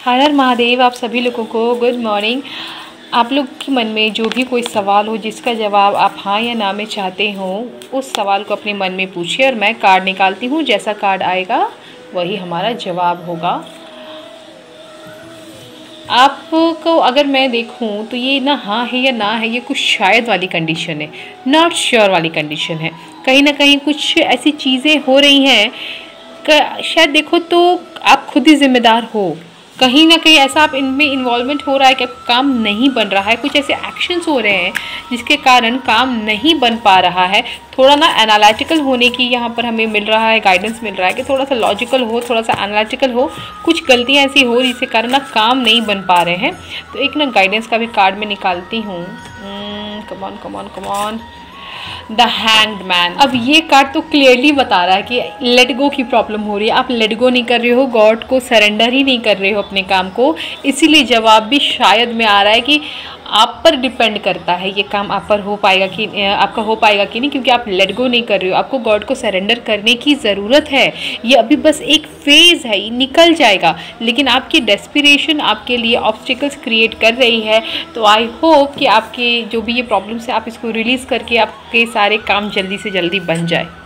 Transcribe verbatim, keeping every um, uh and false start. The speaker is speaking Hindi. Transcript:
हर हर महादेव। आप सभी लोगों को गुड मॉर्निंग। आप लोग के मन में जो भी कोई सवाल हो जिसका जवाब आप हाँ या ना में चाहते हो, उस सवाल को अपने मन में पूछिए और मैं कार्ड निकालती हूँ। जैसा कार्ड आएगा वही हमारा जवाब होगा। आपको अगर मैं देखूं तो ये ना हाँ है या ना है, ये कुछ शायद वाली कंडीशन है, नॉट श्योर वाली कंडीशन है। कहीं ना कहीं कुछ ऐसी चीज़ें हो रही हैं, शायद देखो तो आप खुद ही जिम्मेदार हो। कहीं ना कहीं ऐसा आप इनमें इन्वॉल्वमेंट हो रहा है कि काम नहीं बन रहा है, कुछ ऐसे एक्शंस हो रहे हैं जिसके कारण काम नहीं बन पा रहा है। थोड़ा ना एनालिटिकल होने की यहाँ पर हमें मिल रहा है, गाइडेंस मिल रहा है कि थोड़ा सा लॉजिकल हो, थोड़ा सा एनालिटिकल हो। कुछ गलतियाँ ऐसी हो जिसके कारण ना काम नहीं बन पा रहे हैं। तो एक ना गाइडेंस का भी कार्ड में निकालती हूँ। Come on come on come on, the hanged man. अब ये कार्ड तो क्लियरली बता रहा है कि लेट गो की प्रॉब्लम हो रही है। आप लेट गो नहीं कर रहे हो, गॉड को सरेंडर ही नहीं कर रहे हो अपने काम को। इसीलिए जवाब भी शायद में आ रहा है कि आप पर डिपेंड करता है ये काम आप पर हो पाएगा कि आपका हो पाएगा कि नहीं, क्योंकि आप लेट गो नहीं कर रहे हो। आपको गॉड को सरेंडर करने की ज़रूरत है। ये अभी बस एक फेज़ है, ये निकल जाएगा। लेकिन आपकी डेस्पिरेशन आपके लिए ऑब्स्टिकल्स क्रिएट कर रही है। तो आई होप कि आपके जो भी ये प्रॉब्लम्स है आप इसको रिलीज़ करके आपके सारे काम जल्दी से जल्दी बन जाए।